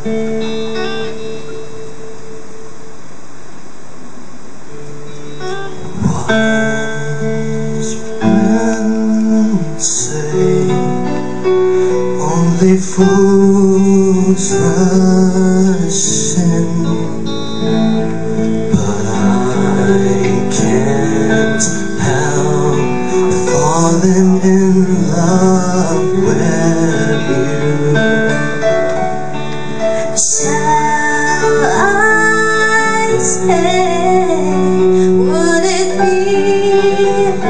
Say only fools rush in, but I can't help falling in love with you. Shall I stay? Would it be a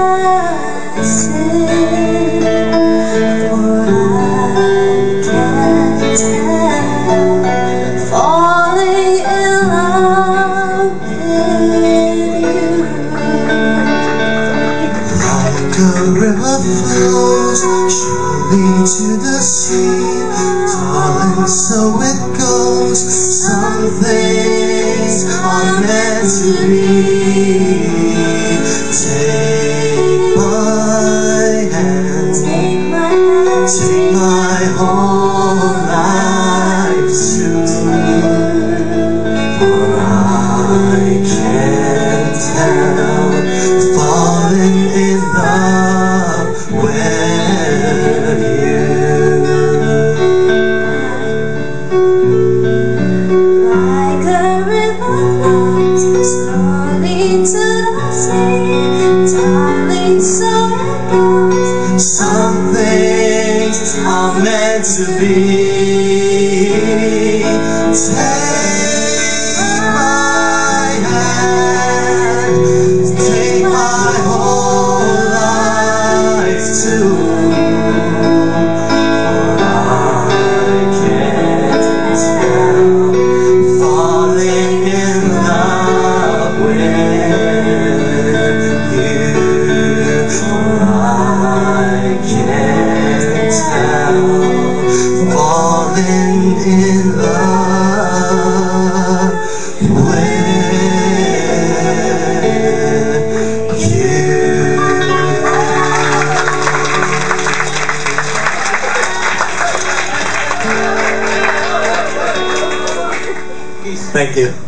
sin? For I can't help falling in love with you. Like a river flows surely to the sea, darling, so it goes. Some things are meant to be. Take my hand, take my whole life too, for I can't help falling in love with you. Like a river flows slowly to the sea, darling, so it goes. Some things are meant to be. Take my hand, take my whole life too, for I can't help falling in love with you. For I can't help falling in love with you. Thank you.